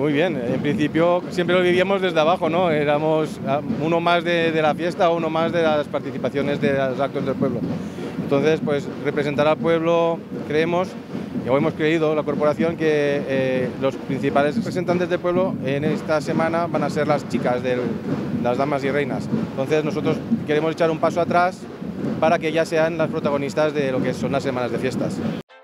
Muy bien, en principio siempre lo vivíamos desde abajo, ¿no? Éramos uno más de la fiesta, uno más de las participaciones de los actos del pueblo. Entonces, pues representar al pueblo, creemos, y hemos creído, la corporación, que los principales representantes del pueblo en esta semana van a ser las chicas, las damas y reinas. Entonces nosotros queremos echar un paso atrás para que ellas sean las protagonistas de lo que son las semanas de fiestas.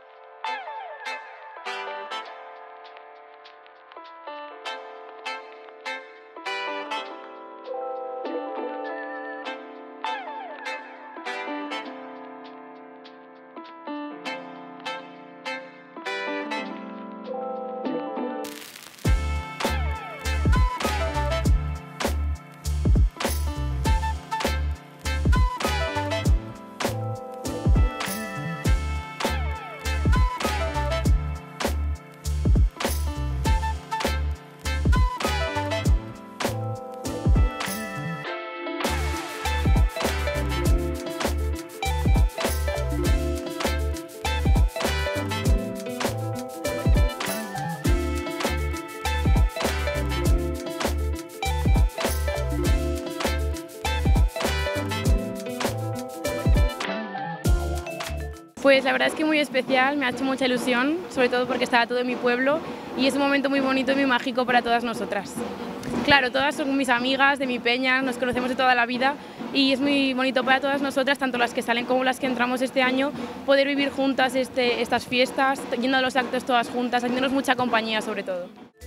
Pues la verdad es que muy especial, me ha hecho mucha ilusión, sobre todo porque estaba todo en mi pueblo y es un momento muy bonito y muy mágico para todas nosotras. Claro, todas son mis amigas de mi peña, nos conocemos de toda la vida y es muy bonito para todas nosotras, tanto las que salen como las que entramos este año, poder vivir juntas estas fiestas, yendo a los actos todas juntas, haciéndonos mucha compañía sobre todo.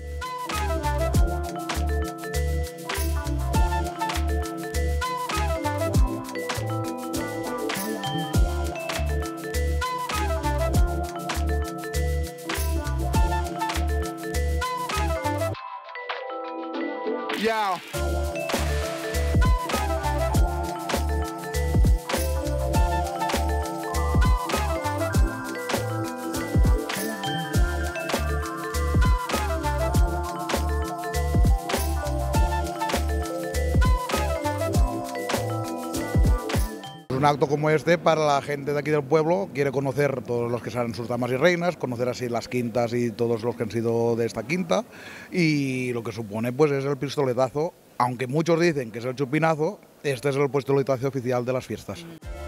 Yo. Un acto como este para la gente de aquí del pueblo, quiere conocer todos los que sean sus damas y reinas, conocer así las quintas y todos los que han sido de esta quinta, y lo que supone pues es el pistoletazo, aunque muchos dicen que es el chupinazo, este es el pistoletazo oficial de las fiestas.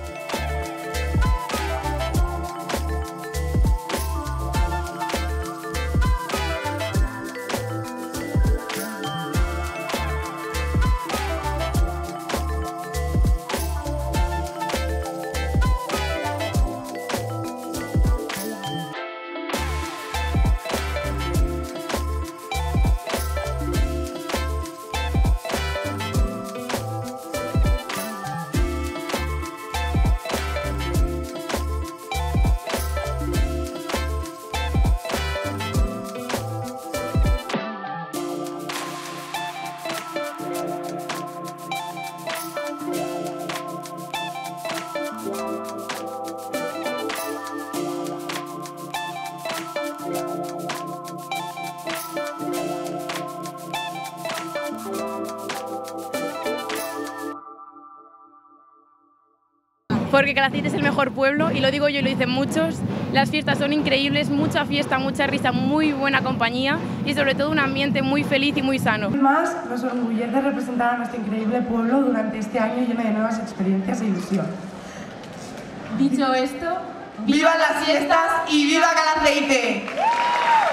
Porque Calaceit es el mejor pueblo y lo digo yo y lo dicen muchos, las fiestas son increíbles, mucha fiesta, mucha risa, muy buena compañía y sobre todo un ambiente muy feliz y muy sano. Además, nos orgullece representar a nuestro increíble pueblo durante este año lleno de nuevas experiencias e ilusión. Dicho esto, ¡viva las fiestas y viva Calaceit!